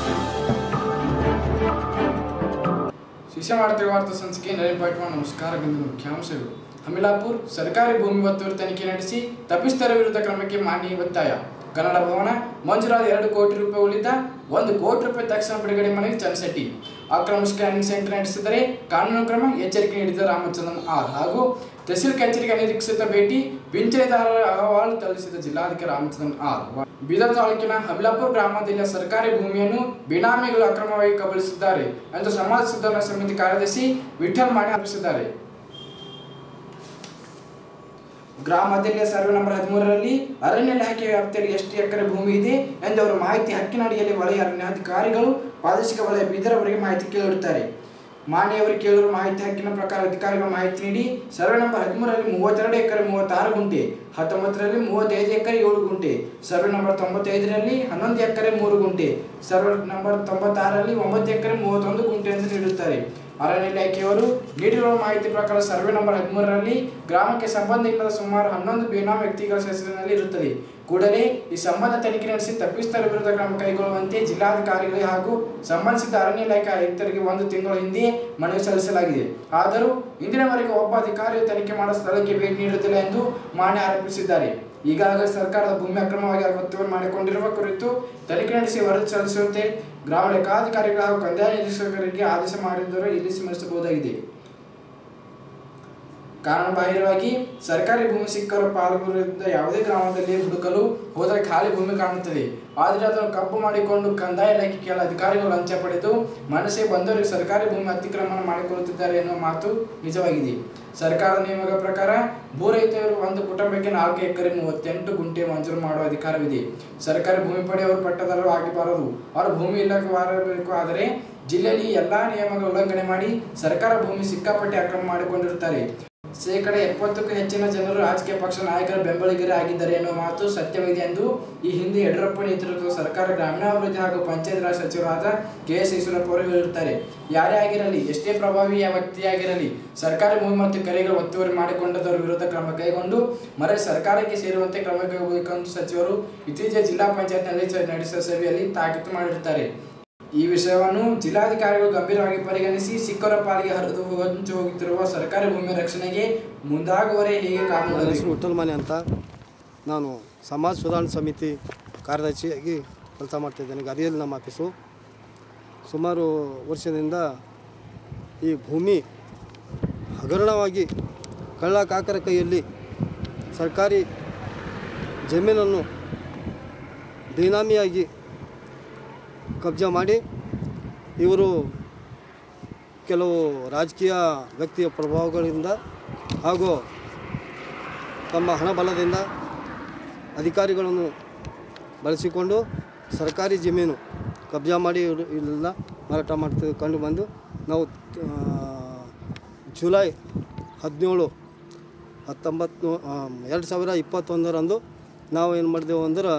ಶಿಕ್ಷಣ ವಾರ್ತಾ ಸಂಚಿಕೆ 9.1 ನಮಸ್ಕಾರ. ಮುಖ್ಯಾಂಶಗಳು. ಹಮಿಲಾಪುರ ಸರ್ಕಾರಿ ಭೂಮಿ ಒತ್ತುವರಿ ತನಿಖೆ ನಡೆಸಿ ತಪ್ಪಿಸ್ಥರ ವಿರುದ್ಧ ಕ್ರಮಕ್ಕೆ ಮಾನ್ಯ ಒತ್ತಾಯ. ಕನ್ನಡ ಭವನ ಮಂಜೂರಾದ 2 ಕೋಟಿ ರೂಪಾಯಿ ಉಳಿದ 1 ಕೋಟಿ ರೂಪಾಯಿ ತಕ್ಷಣ ಬಿಡುಗಡೆ ಮನವಿ ಚನ್ನಶೆಟ್ಟಿ. ಅಕ್ರಮ ಸ್ಕ್ಯಾನಿಂಗ್ ಸೆಂಟರ್ ನಡೆಸಿದರೆ ಕಾನೂನು ಕ್ರಮ ಎಚ್ಚರಿಕೆ ನೀಡಿದ ರಾಮಚಂದ್ರನ್ ಆರ್ ಹಾಗೂ ತಹಸೀಲ್ ಕಚೇರಿಗೆ ಅನಿರೀಕ್ಷಿತ ಭೇಟಿ ಪಿಂಚಣಿದಾರರ ಅಹವಾಲು ತಲ್ಲಿಸಿದ ಜಿಲ್ಲಾಧಿಕಾರಿ ರಾಮಚಂದ್ರನ್ ಆರ್. ಬೀದರ್ ತಾಲೂಕಿನ ಹಮಿಲಾಪುರ ಗ್ರಾಮದಲ್ಲಿ ಸರ್ಕಾರಿ ಭೂಮಿಯನ್ನು ಬೇನಾಮಿಗಳು ಅಕ್ರಮವಾಗಿ ಕಬಳಿಸಿದ್ದಾರೆ ಎಂದು ಸಮಾಜ ಸುಧಾರಣಾ ಸಮಿತಿ ಕಾರ್ಯದರ್ಶಿ ವಿಠಲ್ ಮಾಣಿ ಆರೋಪಿಸಿದ್ದಾರೆ. ಗ್ರಾಮದಲ್ಲಿ ಸರ್ವೆ ನಂಬರ್ 13ರಲ್ಲಿ ಅರಣ್ಯ ಇಲಾಖೆ ವ್ಯಾಪ್ತಿಯಲ್ಲಿ ಎಷ್ಟು ಎಕರೆ ಭೂಮಿ ಇದೆ ಎಂದವರು ಮಾಹಿತಿ ಹಕ್ಕಿನ ಅಡಿಯಲ್ಲಿ ವಲಯ ಅರಣ್ಯಾಧಿಕಾರಿಗಳು ಪ್ರಾದೇಶಿಕ ವಲಯ ಬೀದರ್ ಅವರಿಗೆ ಮಾಹಿತಿ ಕೇಳಿರುತ್ತಾರೆ. ಮಾಣಿಯವರು ಕೇಳಿರುವ ಮಾಹಿತಿ ಹಕ್ಕಿನ ಪ್ರಕಾರ ಅಧಿಕಾರಿಗಳು ಮಾಹಿತಿ ನೀಡಿ ಸರ್ವೆ ನಂಬರ್ 13ರಲ್ಲಿ 32 ಎಕರೆ 36 ಗುಂಟೆ, 19ರಲ್ಲಿ 35 ಎಕರೆ 7 ಗುಂಟೆ, ಸರ್ವೆ ನಂಬರ್ 95ರಲ್ಲಿ 11 ಎಕರೆ 3 ಗುಂಟೆ, ಸರ್ವೆ ನಂಬರ್ 96ರಲ್ಲಿ 9 ಎಕರೆ 31 ಗುಂಟೆ ಎಂದು ನೀಡುತ್ತಾರೆ. ಅರಣ್ಯ ಇಲಾಖೆಯವರು ನೀಡಿರುವ ಮಾಹಿತಿ ಪ್ರಕಾರ ಸರ್ವೆ ನಂಬರ್ 13ರಲ್ಲಿ ಗ್ರಾಮಕ್ಕೆ ಸಂಬಂಧ ಇಲ್ಲದ ಸುಮಾರು 11 ಬೇನಾಮಿ ವ್ಯಕ್ತಿಗಳ ಹೆಸರಿನಲ್ಲಿ ಇರುತ್ತದೆ. ಕೂಡಲೇ ಈ ಸಂಬಂಧ ತನಿಖೆ ನಡೆಸಿ ತಪ್ಪಿಸ್ಥರ ವಿರುದ್ಧ ಕ್ರಮ ಕೈಗೊಳ್ಳುವಂತೆ ಜಿಲ್ಲಾಧಿಕಾರಿಗಳಿಗೆ ಹಾಗೂ ಸಂಬಂಧಿಸಿದ ಅರಣ್ಯ ಇಲಾಖೆ ಆಯುಕ್ತರಿಗೆ 1 ತಿಂಗಳ ಹಿಂದೆ ಮನವಿ ಸಲ್ಲಿಸಲಾಗಿದೆ. ಆದರೂ ಇಂದಿನವರೆಗೆ ಒಬ್ಬ ಅಧಿಕಾರಿಯು ತನಿಖೆ ಮಾಡಲು ಸ್ಥಳಕ್ಕೆ ಭೇಟಿ ನೀಡುತ್ತಿಲ್ಲ ಎಂದು ಮಾಣಿ ಆರೋಪಿಸಿದ್ದಾರೆ. ಈಗಾಗಲೇ ಸರ್ಕಾರದ ಭೂಮಿ ಅಕ್ರಮವಾಗಿ ಒತ್ತುವರಿ ಮಾಡಿಕೊಂಡಿರುವ ಕುರಿತು ತನಿಖೆ ನಡೆಸಿ ವರದಿ ಸಲ್ಲಿಸುವಂತೆ ಗ್ರಾಮ ಲೆಕ್ಕಾಧಿಕಾರಿಗಳು ಹಾಗೂ ಕಂದಾಯ ನಿರೀಕ್ಷಕರಿಗೆ ಆದೇಶ ಮಾಡಿದ್ದರೂ ಇಲ್ಲಿ ಸ್ಮರಿಸಬಹುದಾಗಿದೆ. ಕಾರಣಬಾಹಿರವಾಗಿ ಸರ್ಕಾರಿ ಭೂಮಿ ಸಿಕ್ಕರು ಪಾಲ್ಗೊಳ್ಳುತ್ತಿದ್ದ ಯಾವುದೇ ಗ್ರಾಮದಲ್ಲಿ ಹುಡುಕಲು ಹೋದರೆ ಖಾಲಿ ಭೂಮಿ ಕಾಣುತ್ತದೆ. ಆದರೆ ಅದನ್ನು ಕಪ್ಪು ಮಾಡಿಕೊಂಡು ಕಂದಾಯ ಇಲಾಖೆ ಕೆಲ ಅಧಿಕಾರಿಗಳು ಲಂಚ ಪಡೆದು ಮನಸ್ಸಿಗೆ ಬಂದವರಿಗೆ ಸರ್ಕಾರಿ ಭೂಮಿ ಅತಿಕ್ರಮಣ ಮಾಡಿಕೊಳ್ಳುತ್ತಿದ್ದಾರೆ ಎನ್ನುವ ಮಾತು ನಿಜವಾಗಿದೆ. ಸರ್ಕಾರದ ನಿಯಮಗಳ ಪ್ರಕಾರ ಭೂ ರಹಿತರು ಒಂದು ಕುಟುಂಬಕ್ಕೆ 4 ಎಕರೆ 38 ಗುಂಟೆ ಮಂಜೂರು ಮಾಡುವ ಅಧಿಕಾರವಿದೆ. ಸರ್ಕಾರಿ ಭೂಮಿ ಪಡೆಯವರು ಪಟ್ಟದಾರರು ಆಗಬಾರದು, ಅವರು ಭೂಮಿ ಇಲಾಖೆವಾರಬೇಕು. ಆದರೆ ಜಿಲ್ಲೆಯಲ್ಲಿ ಎಲ್ಲಾ ನಿಯಮಗಳ ಉಲ್ಲಂಘನೆ ಮಾಡಿ ಸರ್ಕಾರ ಭೂಮಿ ಸಿಕ್ಕಾಪಟ್ಟೆ ಅಕ್ರಮ ಮಾಡಿಕೊಂಡಿರುತ್ತಾರೆ. 70% ಹೆಚ್ಚಿನ ಜನರು ರಾಜಕೀಯ ಪಕ್ಷ ನಾಯಕರ ಬೆಂಬಲಿಗರೇ ಆಗಿದ್ದಾರೆ ಎನ್ನುವ ಮಾತು ಸತ್ಯವಿದೆ ಎಂದು ಈ ಹಿಂದೆ ಯಡಿಯೂರಪ್ಪ ನೇತೃತ್ವದ ಸರ್ಕಾರ ಗ್ರಾಮೀಣಾಭಿವೃದ್ಧಿ ಹಾಗೂ ಪಂಚಾಯತ್ ರಾಜ್ ಸಚಿವರಾದ KS ಈಶ್ವರಪ್ಪ ಅವರು ಹೇಳಿರುತ್ತಾರೆ. ಯಾರೇ ಆಗಿರಲಿ, ಎಷ್ಟೇ ಪ್ರಭಾವಿ ವ್ಯಕ್ತಿಯಾಗಿರಲಿ, ಸರ್ಕಾರಿ ಭೂಮಿ ಮತ್ತು ಕೆರೆಗಳು ಒತ್ತುವರಿ ಮಾಡಿಕೊಂಡದವರ ವಿರುದ್ಧ ಕ್ರಮ ಕೈಗೊಂಡು ಮರಳಿ ಸರ್ಕಾರಕ್ಕೆ ಸೇರುವಂತೆ ಕ್ರಮ ಕೈಗೊಳ್ಳಬೇಕೆಂದು ಸಚಿವರು ಇತ್ತೀಚೆಗೆ ಜಿಲ್ಲಾ ಪಂಚಾಯತ್ನಲ್ಲಿ ನಡೆಸಿದ ಸಭೆಯಲ್ಲಿ ತಾಕೀತು ಮಾಡಿರುತ್ತಾರೆ. ಈ ವಿಷಯವನ್ನು ಜಿಲ್ಲಾಧಿಕಾರಿಗಳು ಗಂಭೀರವಾಗಿ ಪರಿಗಣಿಸಿ ಸಿಕ್ಕರ ಪಾಲಿಗೆ ಹರಿದು ಹೋಗುತ್ತಿರುವ ಸರ್ಕಾರಿ ಭೂಮಿ ರಕ್ಷಣೆಗೆ ಮುಂದಾಗುವರೆ ಹೇಗೆ ಕಾನೂನು. ವಿಠಲ್ ಮಾಣಿ ಅಂತ, ನಾನು ಸಮಾಜ ಸುಧಾರಣಾ ಸಮಿತಿ ಕಾರ್ಯದರ್ಶಿಯಾಗಿ ಕೆಲಸ ಮಾಡ್ತಾಯಿದ್ದೇನೆ. ಗದಿಯಲ್ಲಿ ನಮ್ಮ ಆಫೀಸು. ಸುಮಾರು ವರ್ಷದಿಂದ ಈ ಭೂಮಿ ಹಗರಣವಾಗಿ ಕಳ್ಳ ಕಾಕರ ಕೈಯಲ್ಲಿ ಸರ್ಕಾರಿ ಜಮೀನನ್ನು ಬೇನಾಮಿಯಾಗಿ ಕಬ್ಜಾ ಮಾಡಿ ಇವರು ಕೆಲವು ರಾಜಕೀಯ ವ್ಯಕ್ತಿಯ ಪ್ರಭಾವಗಳಿಂದ ಹಾಗೂ ತಮ್ಮ ಹಣಬಲದಿಂದ ಅಧಿಕಾರಿಗಳನ್ನು ಬಳಸಿಕೊಂಡು ಸರ್ಕಾರಿ ಜಮೀನು ಕಬ್ಜಾ ಮಾಡಿ ಇಲ್ಲೆಲ್ಲ ಮಾರಾಟ ಮಾಡ್ತಾ ಕಂಡು ಬಂದು ನಾವು ಜುಲೈ 17, 2021ರಂದು ನಾವು ಏನು ಮಾಡಿದೆವು ಅಂದ್ರೆ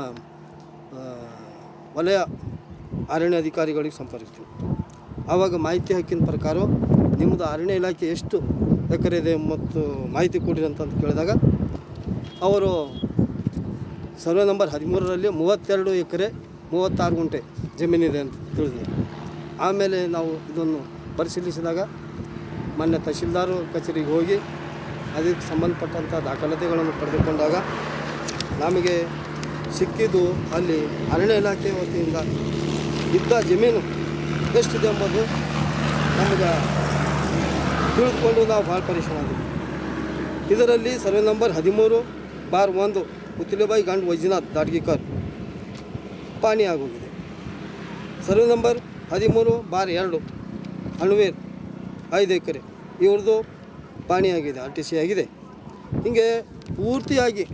ವಲಯ ಅರಣ್ಯ ಅಧಿಕಾರಿಗಳಿಗೆ ಸಂಪರ್ಕಿಸ್ತೀವಿ. ಆವಾಗ ಮಾಹಿತಿ ಹಕ್ಕಿನ ಪ್ರಕಾರ ನಿಮ್ಮದು ಅರಣ್ಯ ಇಲಾಖೆ ಎಷ್ಟು ಎಕರೆ ಇದೆ ಮತ್ತು ಮಾಹಿತಿ ಕೊಡಿರಿ ಅಂತ ಕೇಳಿದಾಗ ಅವರು ಸರ್ವೆ ನಂಬರ್ 13ರಲ್ಲಿ 32 ಎಕರೆ 36 ಗುಂಟೆ ಜಮೀನಿದೆ ಅಂತ ತಿಳಿದ್ವಿ. ಆಮೇಲೆ ನಾವು ಇದನ್ನು ಪರಿಶೀಲಿಸಿದಾಗ ಮೊನ್ನೆ ತಹಶೀಲ್ದಾರ್ ಕಚೇರಿಗೆ ಹೋಗಿ ಅದಕ್ಕೆ ಸಂಬಂಧಪಟ್ಟಂಥ ದಾಖಲಾತಿಗಳನ್ನು ಪಡೆದುಕೊಂಡಾಗ ನಮಗೆ ಸಿಕ್ಕಿದ್ದು ಅಲ್ಲಿ ಅರಣ್ಯ ಇಲಾಖೆ ವತಿಯಿಂದ ಇದ್ದ ಜಮೀನು ಎಷ್ಟಿದೆ ಎಂಬುದು ನಮಗೆ ತಿಳಿದುಕೊಂಡು ನಾವು ಭಾಳ ಪರಿಶ್ರಮ ಆದ್ವಿ. ಇದರಲ್ಲಿ ಸರ್ವೆ ನಂಬರ್ 13/1 ಪುತ್ಲಿಬಾಯಿ ಗಂಡು ವೈಜನಾಥ್ ದಾಡ್ಗಿಕರ್ ಪಾಣಿ ಆಗೋಗಿದೆ. ಸರ್ವೆ ನಂಬರ್ 13/2 ಅಣ್ವೇರ್ 5 ಎಕರೆ ಇವ್ರದ್ದು ಪಾಣಿಯಾಗಿದೆ, RTC ಆಗಿದೆ. ಹೀಗೆ ಪೂರ್ತಿಯಾಗಿ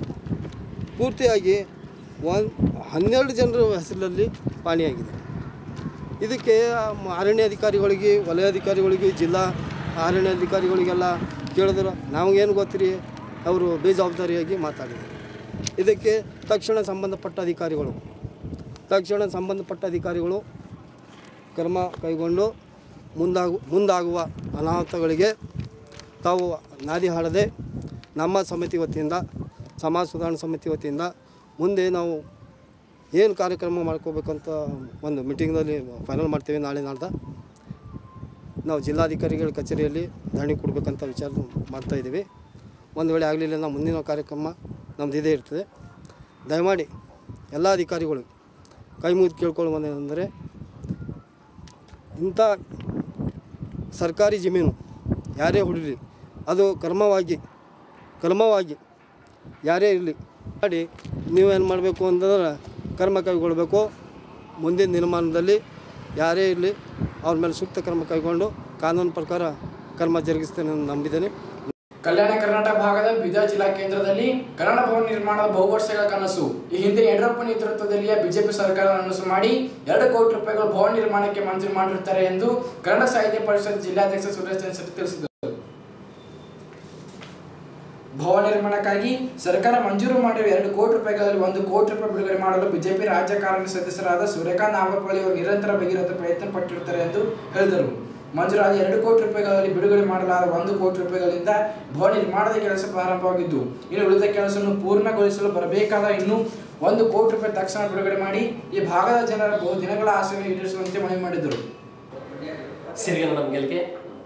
12 ಜನರ ಹೆಸರಲ್ಲಿ ಪಾಣಿಯಾಗಿದೆ. ಇದಕ್ಕೆ ಅರಣ್ಯ ಅಧಿಕಾರಿಗಳಿಗೆ, ವಲಯಾಧಿಕಾರಿಗಳಿಗೆ, ಜಿಲ್ಲಾ ಅರಣ್ಯ ಅಧಿಕಾರಿಗಳಿಗೆಲ್ಲ ಕೇಳಿದ್ರು ನಮಗೇನು ಗೊತ್ತಿರಿ, ಅವರು ಬೇಜವಾಬ್ದಾರಿಯಾಗಿ ಮಾತಾಡಿದರು. ಇದಕ್ಕೆ ತಕ್ಷಣ ಸಂಬಂಧಪಟ್ಟ ಅಧಿಕಾರಿಗಳು ಕ್ರಮ ಕೈಗೊಂಡು ಮುಂದಾಗುವ ಅನಾಹುತಗಳಿಗೆ ತಾವು ನಾದಿ ಹಾಡದೆ ನಮ್ಮ ಸಮಿತಿ ವತಿಯಿಂದ, ಸಮಾಜ ಸುಧಾರಣಾ ಸಮಿತಿ ವತಿಯಿಂದ ಮುಂದೆ ನಾವು ಏನು ಕಾರ್ಯಕ್ರಮ ಮಾಡ್ಕೋಬೇಕಂತ ಒಂದು ಮೀಟಿಂಗ್ನಲ್ಲಿ ಫೈನಲ್ ಮಾಡ್ತೀವಿ. ನಾಳೆ ನಾಡ್ದು ನಾವು ಜಿಲ್ಲಾಧಿಕಾರಿಗಳ ಕಚೇರಿಯಲ್ಲಿ ಧರಣಿ ಕೊಡಬೇಕಂತ ವಿಚಾರ ಮಾಡ್ತಾಯಿದ್ದೀವಿ. ಒಂದು ವೇಳೆ ಆಗಲಿಲ್ಲ ನಾವು ಮುಂದಿನ ಕಾರ್ಯಕ್ರಮ ನಮ್ಮದು ಇದೇ ಇರ್ತದೆ. ದಯಮಾಡಿ ಎಲ್ಲ ಅಧಿಕಾರಿಗಳು ಕೈ ಮುಗಿದು ಕೇಳ್ಕೊಳ್ಳುವುದೇನೆಂದರೆ, ಇಂಥ ಸರ್ಕಾರಿ ಜಮೀನು ಯಾರೇ ಹುಡುಗಲಿ ಅದು ಕ್ರಮವಾಗಿ ಯಾರೇ ಇರಲಿ ಮಾಡಿ ನೀವೇನು ಮಾಡಬೇಕು ಅಂತಂದ್ರೆ ಕ್ರಮ ಕೈಗೊಳ್ಳಬೇಕು. ಮುಂದಿನ ದಿನಮಾನದಲ್ಲಿ ಯಾರೇ ಇರಲಿ ಅವ್ರ ಮೇಲೆ ಸೂಕ್ತ ಕ್ರಮ ಕೈಗೊಂಡು ಕಾನೂನು ಪ್ರಕಾರ ಕ್ರಮ ಜರುಗಿಸ್ತೇನೆ ನಂಬಿದ್ದೇನೆ. ಕಲ್ಯಾಣ ಕರ್ನಾಟಕ ಭಾಗದ ಬೀದರ್ ಜಿಲ್ಲಾ ಕೇಂದ್ರದಲ್ಲಿ ಕನ್ನಡ ಭವನ ನಿರ್ಮಾಣದ ಬಹುವರ್ಷಗಳ ಕನಸು ಈ ಹಿಂದೆ ಯಡಿಯೂರಪ್ಪ ನೇತೃತ್ವದಲ್ಲಿಯ ಬಿಜೆಪಿ ಸರ್ಕಾರ ಅನಸು ಮಾಡಿ 2 ಕೋಟಿ ರೂಪಾಯಿಗಳು ಭವನ ನಿರ್ಮಾಣಕ್ಕೆ ಮಂಜೂರು ಮಾಡಿರುತ್ತಾರೆ ಎಂದು ಕನ್ನಡ ಸಾಹಿತ್ಯ ಪರಿಷತ್ ಜಿಲ್ಲಾಧ್ಯಕ್ಷ ಸುರೇಶ್ ಶೆಟ್ಟಿ ತಿಳಿಸಿದರು. ಭವನ ನಿರ್ಮಾಣಕ್ಕಾಗಿ ಸರ್ಕಾರ ಮಂಜೂರು ಮಾಡಿರುವ 2 ಕೋಟಿ ರೂಪಾಯಿಗಳಲ್ಲಿ 1 ಕೋಟಿ ರೂಪಾಯಿ ಬಿಡುಗಡೆ ಮಾಡಲು ಬಿಜೆಪಿ ರಾಜ್ಯ ಕಾರ್ಯಕಾರಿ ಸದಸ್ಯರಾದ ಸೂರ್ಯಕಾಂತ್ ನಾಗಪಳ್ಳಿ ಅವರು ನಿರಂತರ ಭಗೀರಥ ಪ್ರಯತ್ನ ಪಟ್ಟಿರುತ್ತಾರೆ ಎಂದು ಹೇಳಿದರು. ಮಂಜೂರಾದ 2 ಕೋಟಿ ರೂಪಾಯಿಗಳಲ್ಲಿ ಬಿಡುಗಡೆ ಮಾಡಲಾದ 1 ಕೋಟಿ ರೂಪಾಯಿಗಳಿಂದ ಭವನ ನಿರ್ಮಾಣದ ಕೆಲಸ ಪ್ರಾರಂಭವಾಗಿದ್ದು, ಇನ್ನು ಉಳಿದ ಕೆಲಸವನ್ನು ಪೂರ್ಣಗೊಳಿಸಲು ಬರಬೇಕಾದ ಇನ್ನೂ 1 ಕೋಟಿ ರೂಪಾಯಿ ತಕ್ಷಣ ಬಿಡುಗಡೆ ಮಾಡಿ ಈ ಭಾಗದ ಜನರ ಬಹುದಿನಗಳ ಆಸೆಯನ್ನು ಈಡೇರಿಸುವಂತೆ ಮನವಿ ಮಾಡಿದರು. ಸಿರಿಗನ್ನಡ ಗೆಲ್ಗೆ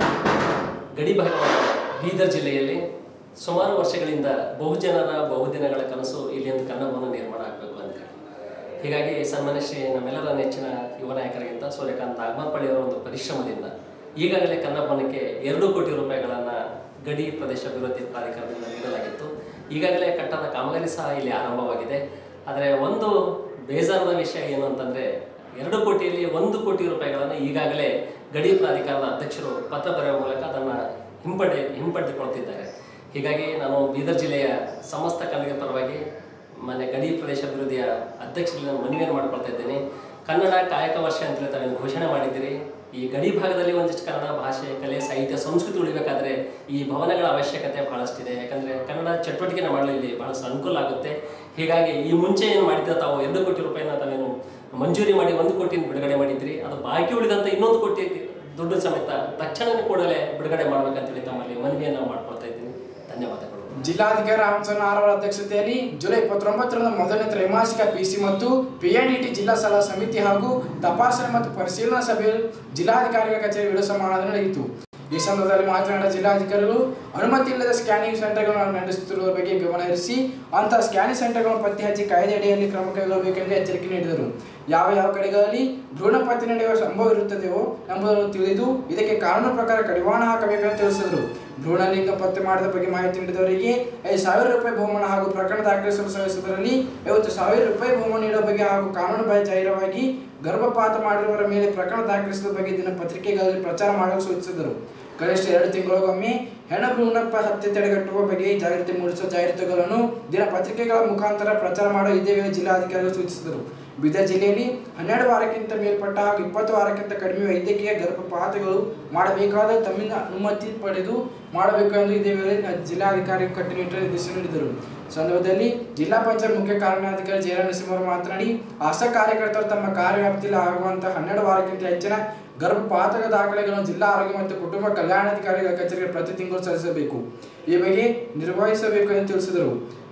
ಗಡಿ ಭಾಗವಾದ ಬೀದರ್ ಜಿಲ್ಲೆಯಲ್ಲಿ ಸುಮಾರು ವರ್ಷಗಳಿಂದ ಬಹುಜನರ ಬಹುದಿನಗಳ ಕನಸು ಇಲ್ಲಿ ಒಂದು ಕನ್ನಡ ಭವನ ನಿರ್ಮಾಣ ಆಗಬೇಕು ಅಂತ. ಹೀಗಾಗಿ ಸನ್ಮಾನ್ಯ ಶ್ರೀ ನಮ್ಮೆಲ್ಲರ ನೆಚ್ಚಿನ ಯುವ ನಾಯಕರಿಗಿಂತ ಸೂರ್ಯಕಾಂತ್ ನಾಗಪಳ್ಳಿ ಅವರ ಒಂದು ಪರಿಶ್ರಮದಿಂದ ಈಗಾಗಲೇ ಕನ್ನಡ ಭವನಕ್ಕೆ 2 ಕೋಟಿ ರೂಪಾಯಿಗಳನ್ನು ಗಡಿ ಪ್ರದೇಶ ಅಭಿವೃದ್ಧಿ ಪ್ರಾಧಿಕಾರದಿಂದ ನೀಡಲಾಗಿತ್ತು. ಈಗಾಗಲೇ ಕಟ್ಟಡ ಕಾಮಗಾರಿ ಸಹ ಇಲ್ಲಿ ಆರಂಭವಾಗಿದೆ. ಆದರೆ ಒಂದು ಬೇಜಾರದ ವಿಷಯ ಏನು ಅಂತಂದರೆ 2 ಕೋಟಿಯಲ್ಲಿ 1 ಕೋಟಿ ರೂಪಾಯಿಗಳನ್ನು ಈಗಾಗಲೇ ಗಡಿ ಪ್ರಾಧಿಕಾರದ ಅಧ್ಯಕ್ಷರು ಪತ್ರ ಬರೆಯುವ ಮೂಲಕ ಅದನ್ನು ಹಿಂಪಡೆದುಕೊಳ್ತಿದ್ದಾರೆ. ಹೀಗಾಗಿ ನಾನು ಬೀದರ್ ಜಿಲ್ಲೆಯ ಸಮಸ್ತ ಕನ್ನಡಿಗರ ಪರವಾಗಿ ಮಾನ್ಯ ಗಡಿ ಪ್ರದೇಶ ಅಭಿವೃದ್ಧಿಯ ಅಧ್ಯಕ್ಷರಲ್ಲಿ ನಾನು ಮನವಿಯನ್ನು ಮಾಡ್ಕೊಳ್ತಾ ಇದ್ದೇನೆ. ಕನ್ನಡ ಕಾಯಕ ವರ್ಷ ಅಂತೇಳಿ ತಾವೇನು ಘೋಷಣೆ ಮಾಡಿದ್ದೀರಿ. ಈ ಗಡಿ ಭಾಗದಲ್ಲಿ ಒಂದಿಷ್ಟು ಕನ್ನಡ ಭಾಷೆ, ಕಲೆ, ಸಾಹಿತ್ಯ, ಸಂಸ್ಕೃತಿ ಉಳಿಬೇಕಾದ್ರೆ ಈ ಭವನಗಳ ಅವಶ್ಯಕತೆ ಬಹಳಷ್ಟಿದೆ. ಯಾಕಂದರೆ ಕನ್ನಡ ಚಟುವಟಿಕೆನ ಮಾಡಲು ಇಲ್ಲಿ ಬಹಳಷ್ಟು ಅನುಕೂಲ ಆಗುತ್ತೆ. ಹೀಗಾಗಿ ಈ ಮುಂಚೆ ಏನು ಮಾಡಿದ್ರೆ ತಾವು 2 ಕೋಟಿ ರೂಪಾಯಿನ ತಾವೇನು ಮಂಜೂರಿ ಮಾಡಿ 1 ಕೋಟಿನ ಬಿಡುಗಡೆ ಮಾಡಿದ್ರಿ, ಅದು ಬಾಕಿ ಉಳಿದಂಥ 1 ಕೋಟಿ ದುಡ್ಡು ಸಮೇತ ತಕ್ಷಣವೇ ಕೂಡಲೇ ಬಿಡುಗಡೆ ಮಾಡಬೇಕಂತೇಳಿ ತಮ್ಮಲ್ಲಿ ಮನವಿಯನ್ನು ಮಾಡ್ಕೊಳ್ತಾ ಇದ್ದೀನಿ. ಧನ್ಯವಾದಗಳು. ಜಿಲ್ಲಾಧಿಕಾರಿ ರಾಮಚಂದ್ರ ಅವರ ಅಧ್ಯಕ್ಷತೆಯಲ್ಲಿ ಜುಲೈ 29ರಂದು ಮೊದಲನೇ ತ್ರೈಮಾಸಿಕ ಪಿಸಿ ಮತ್ತು ಪಿಎನ್ಡಿಟಿ ಜಿಲ್ಲಾ ಸಲಹಾ ಸಮಿತಿ ಹಾಗೂ ತಪಾಸಣೆ ಮತ್ತು ಪರಿಶೀಲನಾ ಸಭೆ ಜಿಲ್ಲಾಧಿಕಾರಿಗಳ ಕಚೇರಿ ವಿಡಿಯೋ ಸಂವಾದ ನಡೆಯಿತು. ಈ ಸಂದರ್ಭದಲ್ಲಿ ಮಾತನಾಡಿದ ಜಿಲ್ಲಾಧಿಕಾರಿಗಳು ಅನುಮತಿ ಇಲ್ಲದ ಸ್ಕ್ಯಾನಿಂಗ್ ಸೆಂಟರ್ಗಳನ್ನು ನಡೆಸುತ್ತಿರುವ ಬಗ್ಗೆ ಗಮನ ಹರಿಸಿ ಅಂತಹ ಸ್ಕ್ಯಾನಿಂಗ್ ಸೆಂಟರ್ಗಳನ್ನು ಪತ್ತೆ ಹಚ್ಚಿ ಕಾಯ್ದೆ ಅಡಿಯಲ್ಲಿ ಕ್ರಮ ಕೈಗೊಳ್ಳಬೇಕೆಂದು ಎಚ್ಚರಿಕೆ ನೀಡಿದರು. ಯಾವ ಕಡೆಗಳಲ್ಲಿ ಭ್ರೂಣ ಪತ್ತೆ ನಡೆಯುವ ಸಂಭವ ಇರುತ್ತದೆಯೋ ಎಂಬುದನ್ನು ತಿಳಿದು ಇದಕ್ಕೆ ಕಾನೂನು ಪ್ರಕಾರ ಕಡಿವಾಣ ಹಾಕಬೇಕೆಂದು ತಿಳಿಸಿದರು. ಭ್ರೂಣಲಿಂಗ ಪತ್ತೆ ಮಾಡಿದ ಬಗ್ಗೆ ಮಾಹಿತಿ ನೀಡಿದವರಿಗೆ 5,000 ರೂಪಾಯಿ ಬಹುಮಾನ ಹಾಗೂ ಪ್ರಕರಣ ದಾಖಲಿಸಲು ಸಲ್ಲಿಸಿದವರಲ್ಲಿ 50,000 ರೂಪಾಯಿ ಬಹುಮಾನ ನೀಡುವ ಬಗ್ಗೆ ಹಾಗೂ ಕಾನೂನು ಬಾಹಿರವಾಗಿ ಗರ್ಭಪಾತ ಮಾಡಿರುವವರ ಮೇಲೆ ಪ್ರಕರಣ ದಾಖಲಿಸಿದ ಬಗ್ಗೆ ದಿನಪತ್ರಿಕೆಗಳಲ್ಲಿ ಪ್ರಚಾರ ಮಾಡಲು ಸೂಚಿಸಿದರು. ಕನಿಷ್ಠ 2 ತಿಂಗಳಿಗೊಮ್ಮೆ ಹೆಣ್ಣು ಭ್ರೂಣ ಹತ್ಯೆ ತಡೆಗಟ್ಟುವ ಬಗ್ಗೆ ಜಾಗೃತಿ ಮೂಡಿಸುವ ಜಾಹೀರಾತುಗಳನ್ನು ದಿನಪತ್ರಿಕೆಗಳ ಮುಖಾಂತರ ಪ್ರಚಾರ ಮಾಡುವ ಇದೇ ವೇಳೆ ಜಿಲ್ಲಾಧಿಕಾರಿಗಳು ಸೂಚಿಸಿದರು. ಬೀದರ್ ಜಿಲ್ಲೆಯಲ್ಲಿ 12 ವಾರಕ್ಕಿಂತ ಮೇಲ್ಪಟ್ಟ ಹಾಗೂ 20 ವಾರಕ್ಕಿಂತ ಕಡಿಮೆ ವೈದ್ಯಕೀಯ ಗರ್ಭಪಾತಗಳು ಮಾಡಬೇಕಾದ ತಮ್ಮಿಂದ ಅನುಮತಿ ಪಡೆದು ಮಾಡಬೇಕು ಎಂದು ಇದೇ ವೇಳೆ ಜಿಲ್ಲಾಧಿಕಾರಿ ಕಟ್ಟುನಿಟ್ಟಿನ ನಿರ್ದೇಶನ ನೀಡಿದರು. ಸಂದರ್ಭದಲ್ಲಿ ಜಿಲ್ಲಾ ಪಂಚಾಯತ್ ಮುಖ್ಯ ಕಾರ್ಯನಿರ್ವಹಣಾಧಿಕಾರಿ ಜಯರಾಮ್ ನರಸಿಂಹರು ಮಾತನಾಡಿ, ಆಶಾ ಕಾರ್ಯಕರ್ತರು ತಮ್ಮ ಕಾರ್ಯವ್ಯಾಪ್ತಿಯಲ್ಲಿ ಆಗುವಂತಹ 12 ವಾರಕ್ಕಿಂತ ಹೆಚ್ಚಿನ ಗರ್ಭಪಾತದ ದಾಖಲೆಗಳನ್ನು ಜಿಲ್ಲಾ ಆರೋಗ್ಯ ಮತ್ತು ಕುಟುಂಬ ಕಲ್ಯಾಣಾಧಿಕಾರಿಗಳ ಕಚೇರಿಗೆ ಪ್ರತಿ ತಿಂಗಳು ಸಲ್ಲಿಸಬೇಕು, ಈ ಬಗ್ಗೆ ನಿರ್ವಹಿಸಬೇಕು ಎಂದು ತಿಳಿಸಿದರು.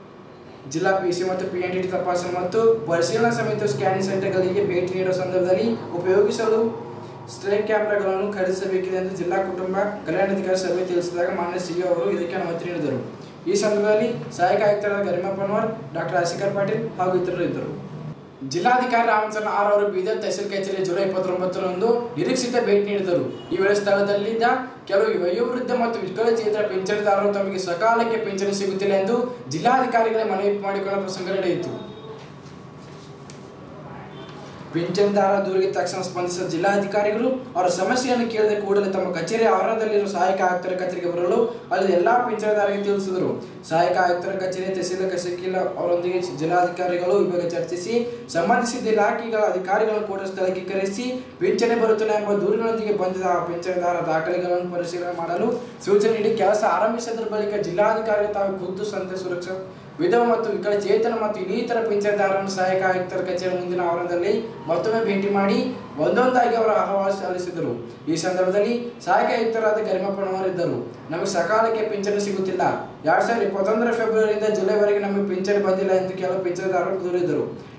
ಜಿಲ್ಲಾ ಪಿಸಿ ಮತ್ತು ಪಿಎನ್ಡಿಟಿ ತಪಾಸಣೆ ಮತ್ತು ಪರಿಶೀಲನಾ ಸಮಿತಿಯು ಸ್ಕ್ಯಾನಿಂಗ್ ಸೆಂಟರ್ಗಳಿಗೆ ಭೇಟಿ ನೀಡುವ ಸಂದರ್ಭದಲ್ಲಿ ಉಪಯೋಗಿಸಲು ಸ್ಟ್ರೈಕ್ ಕ್ಯಾಮೆರಾಗಳನ್ನು ಖರೀದಿಸಬೇಕಿದೆ ಎಂದು ಜಿಲ್ಲಾ ಕುಟುಂಬ ಕಲ್ಯಾಣಾಧಿಕಾರಿ ಸಭೆ ತಿಳಿಸಿದಾಗ ಮಾನ್ಯ ಸಿಇಒ ಅವರು ಇದಕ್ಕೆ ಅನುಮತಿ ನೀಡಿದರು. ಈ ಸಂದರ್ಭದಲ್ಲಿ ಸಹಾಯಕ ಆಯುಕ್ತರಾದ ಗರಿಮಾ ಪನ್ವಾರ್, ಡಾಕ್ಟರ್ ಆಶಿಕರ್ ಪಾಟೀಲ್ ಹಾಗೂ ಇತರರು ಇದ್ದರು. ಜಿಲ್ಲಾಧಿಕಾರಿ ರಾಮಚಂದ್ರ ಅವರು ಬೀದರ್ ತಹಸೀಲ್ ಕಚೇರಿ ಜುಲೈ 29ರಂದು ನಿರೀಕ್ಷಿತ ಭೇಟಿ ನೀಡಿದರು. ಈ ವೇಳೆ ಸ್ಥಳದಲ್ಲಿದ್ದ ಕೆಲವು ವಯೋವೃದ್ಧ ಮತ್ತು ವಿಕಲಚೇತರ ಪಿಂಚಣಿದಾರರು ತಮಗೆ ಸಕಾಲಕ್ಕೆ ಪಿಂಚಣಿ ಸಿಗುತ್ತಿಲ್ಲ ಎಂದು ಜಿಲ್ಲಾಧಿಕಾರಿಗಳೇ ಮನವಿ ಮಾಡಿಕೊಂಡ ಪ್ರಸಂಗ ನಡೆಯಿತು. ಪಿಂಚಣಿದಾರರ ದೂರಿಗೆ ತಕ್ಷಣ ಸ್ಪಂದಿಸಿದ ಜಿಲ್ಲಾಧಿಕಾರಿಗಳು ಅವರ ಸಮಸ್ಯೆಯನ್ನು ಕೇಳಿದ ಕೂಡಲೇ ತಮ್ಮ ಕಚೇರಿ ಆವರಣದಲ್ಲಿರುವ ಸಹಾಯಕ ಆಯುಕ್ತರ ಕಚೇರಿಗೆ ಬರಲು ಅಲ್ಲಿ ಎಲ್ಲಾ ಪಿಂಚಣಿದಾರರಿಗೆ ತಿಳಿಸಿದರು. ಸಹಾಯಕ ಆಯುಕ್ತರ ಕಚೇರಿ ತಹಸೀಲ್ದಾರ್ ಶಕೀಲ್ ಅವರೊಂದಿಗೆ ಜಿಲ್ಲಾಧಿಕಾರಿಗಳು ಈ ಬಗ್ಗೆ ಚರ್ಚಿಸಿ ಸಂಬಂಧಿಸಿದ ಇಲಾಖೆಗಳ ಅಧಿಕಾರಿಗಳನ್ನು ಕೂಡ ಸ್ಥಳಕ್ಕೆ ಕರೆಸಿ ಪಿಂಚಣಿ ಬರುತ್ತಿಲ್ಲ ಎಂಬ ದೂರಿನೊಂದಿಗೆ ಬಂದಿದ್ದ ಆ ಪಿಂಚಣಿದಾರ ದಾಖಲೆಗಳನ್ನು ಪರಿಶೀಲನೆ ಮಾಡಲು ಸೂಚನೆ ನೀಡಿ ಕೆಲಸ ಆರಂಭಿಸಿದ ಬಳಿಕ ಜಿಲ್ಲಾಧಿಕಾರಿಗಳು ತಾವು ಖುದ್ದು ಸಂತೆ ಸುರಕ್ಷಾ ವಿಧವ ಮತ್ತು ವಿಕಲಚೇತನ ಮತ್ತು ಇನ್ನಿತರ ಪಿಂಚಣಿದಾರರನ್ನು ಸಹಾಯಕ ಆಯುಕ್ತರ ಕಚೇರಿ ಮುಂದಿನ ಆವರಣದಲ್ಲಿ ಮತ್ತೊಮ್ಮೆ ಭೇಟಿ ಮಾಡಿ ಒಂದೊಂದಾಗಿ ಅವರ ಅಹವಾಲು ಸಲ್ಲಿಸಿದರು. ಈ ಸಂದರ್ಭದಲ್ಲಿ ಸಹಾಯಕ ಆಯುಕ್ತರಾದ ಗರಿಮಾ ಪನ್ವಾರ್ ಇದ್ದರು. ನಮಗೆ ಸಕಾಲಕ್ಕೆ ಪಿಂಚಣಿ ಸಿಗುತ್ತಿಲ್ಲ, 2021 ಫೆಬ್ರವರಿಯಿಂದ ಜುಲೈವರೆಗೆ ನಮಗೆ ಪಿಂಚಣಿ ಬಂದಿಲ್ಲ ಎಂದು ಕೆಲವು ಪಿಂಚಣಿದಾರರು ದೂರಿದರು.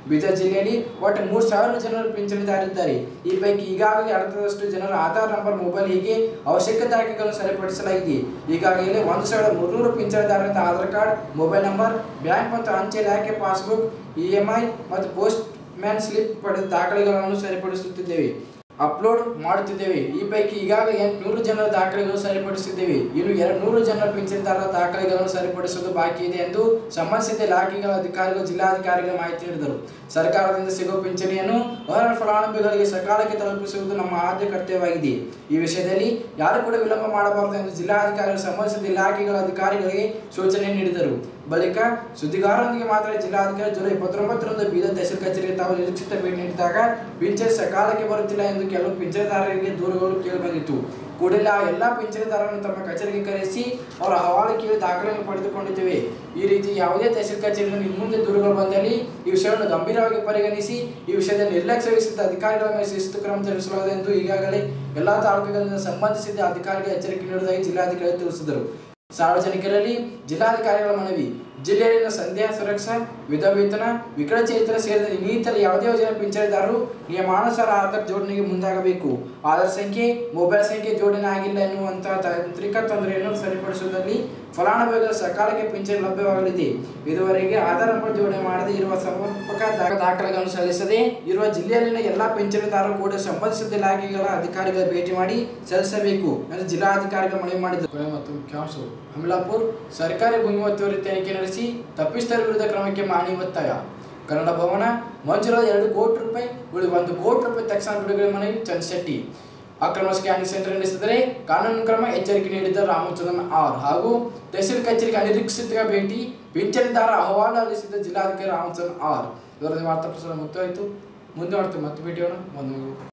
ಬೀದರ್ ಜಿಲ್ಲೆಯಲ್ಲಿ ಒಟ್ಟು 3,000 ಜನರು ಪಿಂಚಣಿದಾರರಿದ್ದಾರೆ. ಈ ಪೈಕಿ ಈಗಾಗಲೇ ಅರ್ಧದಷ್ಟು ಜನರ ಆಧಾರ್ ನಂಬರ್, ಮೊಬೈಲ್ ಹೀಗೆ ಅವಶ್ಯಕ ದಾಖಲೆಗಳನ್ನು ಸರಿಪಡಿಸಲಾಗಿದೆ. ಈಗಾಗಲೇ 1,300 ಪಿಂಚಣಿದಾರರಿಂದ Aadhaar card, mobile number, bank ಮತ್ತು ಅಂಚೆ ಇಲಾಖೆ ಪಾಸ್ಬುಕ್, EMI ಮತ್ತು ಪೋಸ್ಟ್ ಮ್ಯಾನ್ ಸ್ಲಿಪ್ ಪಡೆದ ದಾಖಲೆಗಳನ್ನು ಸರಿಪಡಿಸುತ್ತಿದ್ದೇವೆ, ಅಪ್ಲೋಡ್ ಮಾಡುತ್ತಿದ್ದೇವೆ. ಈ ಪೈಕಿ ಈಗಾಗಲೇ 800 ಜನರ ದಾಖಲೆಗಳನ್ನು ಸರಿಪಡಿಸಿದ್ದೇವೆ. ಇನ್ನು 200 ಜನರ ಪಿಂಚಣಿದಾರರ ದಾಖಲೆಗಳನ್ನು ಸರಿಪಡಿಸುವುದು ಬಾಕಿ ಇದೆ ಎಂದು ಸಂಬಂಧಿಸಿದ ಇಲಾಖೆಗಳ ಅಧಿಕಾರಿಗಳು ಜಿಲ್ಲಾಧಿಕಾರಿಗಳಿಗೆ ಮಾಹಿತಿ ನೀಡಿದರು. ಸರ್ಕಾರದಿಂದ ಸಿಗುವ ಪಿಂಚಣಿಯನ್ನು ಅರ್ಹ ಫಲಾನುಭವಿಗಳಿಗೆ ಸಕಾಲಕ್ಕೆ ತಲುಪಿಸುವುದು ನಮ್ಮ ಆದ್ಯ ಕರ್ತವ್ಯವಾಗಿದೆ. ಈ ವಿಷಯದಲ್ಲಿ ಯಾರು ಕೂಡ ವಿಳಂಬ ಮಾಡಬಾರದು ಎಂದು ಜಿಲ್ಲಾಧಿಕಾರಿಗಳು ಸಂಬಂಧಿಸಿದ ಇಲಾಖೆಗಳ ಅಧಿಕಾರಿಗಳಿಗೆ ಸೂಚನೆ ನೀಡಿದರು. ಬಳಿಕ ಸುದ್ದಿಗಾರರೊಂದಿಗೆ ಮಾತ್ರ ಜಿಲ್ಲಾಧಿಕಾರಿ ಜುಲೈ 19ರಂದು ಬೀದರ್ ತಹಸೀಲ್ ಕಚೇರಿಗೆ ತಾವು ನಿರೀಕ್ಷಿತ ಭೇಟಿ ನೀಡಿದಾಗ ಪಿಂಚಣಿ ಸಕಾಲಕ್ಕೆ ಬರುತ್ತಿಲ್ಲ ಎಂದು ಕೆಲವು ಪಿಂಚಣಿದಾರರಿಗೆ ದೂರುಗಳು ಕೇಳಿಬಂದಿತ್ತು. ಕೂಡಲೇ ಆ ಎಲ್ಲ ಪಿಂಚಣಿದಾರರನ್ನು ತಮ್ಮ ಕಚೇರಿಗೆ ಕರೆಸಿ ಅವರ ಹವಾಲೆ ಕೇಳಿ ದಾಖಲೆಯನ್ನು ಪಡೆದುಕೊಂಡಿದ್ದೇವೆ. ಈ ರೀತಿ ಯಾವುದೇ ತಹಸೀಲ್ ಕಚೇರಿಯಲ್ಲಿ ಮುಂದೆ ದೂರುಗಳು ಬಂದಲ್ಲಿ ಈ ವಿಷಯವನ್ನು ಗಂಭೀರವಾಗಿ ಪರಿಗಣಿಸಿ ಈ ವಿಷಯದಲ್ಲಿ ನಿರ್ಲಕ್ಷ್ಯ ವಹಿಸಿದ ಅಧಿಕಾರಿಗಳ ಮೇಲೆ ಶಿಸ್ತು ಕ್ರಮ ಜರುಗಿಸಲಾಗಿದೆ ಎಂದು ಈಗಾಗಲೇ ಎಲ್ಲಾ ತಾಲೂಕುಗಳಿಂದ ಸಂಬಂಧಿಸಿದ ಅಧಿಕಾರಿಗಳಿಗೆ ಎಚ್ಚರಿಕೆ ನೀಡುವುದಾಗಿ ಜಿಲ್ಲಾಧಿಕಾರಿ ತಿಳಿಸಿದರು. ಸಾರ್ವಜನಿಕರಲ್ಲಿ ಜಿಲ್ಲಾಧಿಕಾರಿಗಳ ಮನವಿ: ಜಿಲ್ಲೆಯಲ್ಲಿನ ಸಂಧ್ಯಾ ಸುರಕ್ಷಾ, ವಿಧವೇತನ, ವಿಕಲಚೇತನ ಸೇರಿದಂತೆ ಇನ್ನಿತರ ಯಾವುದೇ ಯೋಜನೆ ಪಿಂಚಣಿದಾರರು ನಿಯಮಾನುಸಾರ ಆಧಾರ್ ಜೋಡಣೆಗೆ ಮುಂದಾಗಬೇಕು. ಆಧಾರ್ ಸಂಖ್ಯೆ, ಮೊಬೈಲ್ ಸಂಖ್ಯೆ ಜೋಡಣೆ ಆಗಿಲ್ಲ ಎನ್ನುವಂತಹ ತಾಂತ್ರಿಕ ತೊಂದರೆಯನ್ನು ಸರಿಪಡಿಸುವುದರಲ್ಲಿ ಫಲಾನುಭವಿಗಳ ಸಕಾಲಕ್ಕೆ ಪಿಂಚಣಿ ಲಭ್ಯವಾಗಲಿದೆ. ಇದುವರೆಗೆ ಆಧಾರ್ ನಂಬರ್ ಜೋಡಣೆ ಮಾಡದೇ ಇರುವ ಸಮರ್ಪಕ ದಾಖಲೆಗಳನ್ನು ಸಲ್ಲಿಸದೆ ಇರುವ ಜಿಲ್ಲೆಯಲ್ಲಿನ ಎಲ್ಲಾ ಪಿಂಚಣಿದಾರರು ಕೂಡ ಸಂಬಂಧಿಸಿದ ಇಲಾಖೆಗಳ ಅಧಿಕಾರಿಗಳ ಭೇಟಿ ಮಾಡಿ ಸಲ್ಲಿಸಬೇಕು ಎಂದು ಜಿಲ್ಲಾಧಿಕಾರಿಗಳು ಮನವಿ ಮಾಡಿದರು. ಮತ್ತು ಮುಖ್ಯಾಂಶಗಳು: ಅಮಲಾಪುರ ಸರ್ಕಾರಿ ಭೂಮಿ ಒತ್ತುವರಿ ತನಿಖೆ ನಡೆಸಿ ತಪ್ಪಿಸ್ಥರ ವಿರುದ್ಧ ಕ್ರಮಕ್ಕೆ ಮಾನಿ ಒತ್ತಾಯ. ಕನ್ನಡ ಭವನ ಮಂಜೂರಾದ 2 ಕೋಟಿ ರೂಪಾಯಿ, ಉಳಿದ 1 ಕೋಟಿ ರೂಪಾಯಿ ತಕ್ಷಣ ಬಿಡುಗಡೆ ಮನವಿ ಚಂದ್ರಶೆಟ್ಟಿ. ಅಕ್ರಮ ಸ್ಕ್ಯಾನಿಂಗ್ ಸೆಂಟರ್ ನಡೆಸಿದರೆ ಕಾನೂನು ಕ್ರಮ ಎಚ್ಚರಿಕೆ ನೀಡಿದ ರಾಮಚಂದ್ರನ್ ಆರ್. ಹಾಗೂ ತಹಸೀಲ್ ಕಚೇರಿಗೆ ಅನಿರೀಕ್ಷಿತ ಭೇಟಿ, ಪಿಂಚಣಿದಾರ ಅಹವಾಲು ಆಲಿಸಿದ ಜಿಲ್ಲಾಧಿಕಾರಿ ರಾಮಚಂದ್ರನ್ ಆರ್. ಇವರದ್ದು ವಾರ್ತಾ ಪ್ರಸಾರ ಮುಕ್ತಾಯಿತು. ಮುಂದೆ ಮಾಡ್ತೇವೆ, ಮತ್ತೆ ಭೇಟಿಯೋಣ.